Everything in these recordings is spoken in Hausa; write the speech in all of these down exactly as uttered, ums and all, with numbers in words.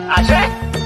Ashe?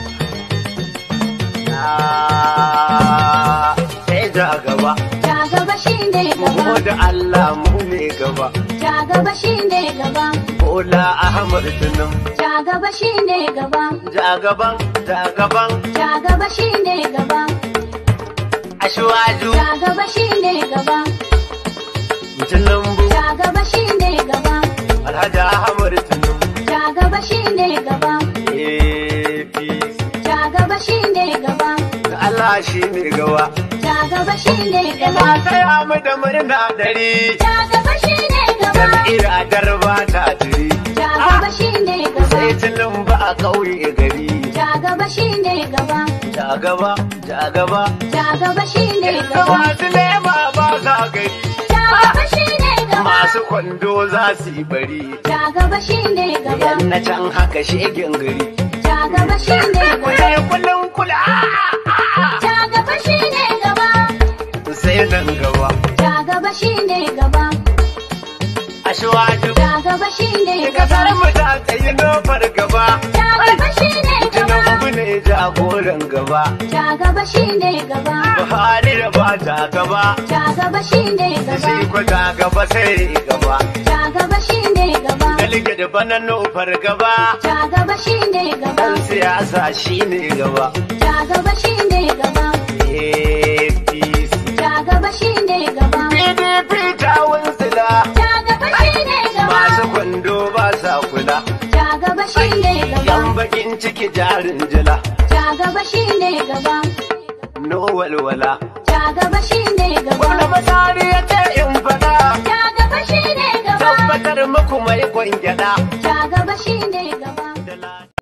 Sai ja gaba. Ja gaba shi ne gaba. Mu da Allah mu ne gaba. Ja gaba shi ne gaba. Bola Ahmad Tinubu. Ja gaba shi ne gaba. Ja gaban, ja gaban. Ja gaba shi ne gaba. Ashwaju. Ja gaba shi ne gaba. Tinubu. Ja gaba shi ne gaba. Alhaji Ahmad Tinubu. Ja gaba shi ne gaba. A P C. Ja gaba shi ne gaba. Allah shi ne gaba. Ja gaba shi ne gaba. Ina taya mu da murna dare. Ja gaba shi ne gaba. Jam'iyyar Adarba ta jiri. Ja gaba shi ne gaba. Sai Tinubu a ƙauye gari. Ja gaba shi ne gaba. Ja gaba, ja gaba. Ja gaba shi ne gaba. Masu lema ba sa gari. Ja gaba shi ne gaba. Masu kwando za su yi bari. Ja gaba shi ne gaba. Yan na can haka shegen gari. Ja gaba shi ne gaba. Kulai kullum kula. Ja gaba shi ne gaba. Sai nan gaba. Ja gaba shi ne gaba. Ashwaju. Ja gaba shi ne gaba. Kasar mu ta tsayi nofar gaba. Ja gaba shi ne gaba. Tinubu ne jagoran gaba. Ja gaba shi ne gaba. Buhari da ba ta gaba. Ja gaba shi ne gaba. Sai ku ta gaba sai gaba. Ja gaba shi ne gaba. Dalge da bana nofar gaba. Ja gaba shi ne gaba. Dan siyasa shi ne gaba. Ja gaba shi ne gaba. A P C. Ja gaba shi ne gaba. P D P ta wunsila. Ja gaba shi ne gaba. Masu kwando ba sa kula. Ja gaba shi ne gaba. Yan bakin ciki jarin jila. Ja gaba shi ne gaba. No walwala. Ja gaba shi ne gaba. Wanda masari ya ce in faɗa. Ja gaba shi ne gaba. Tabbatar muku mai kwangyada. Ja gaba shi ne gaba.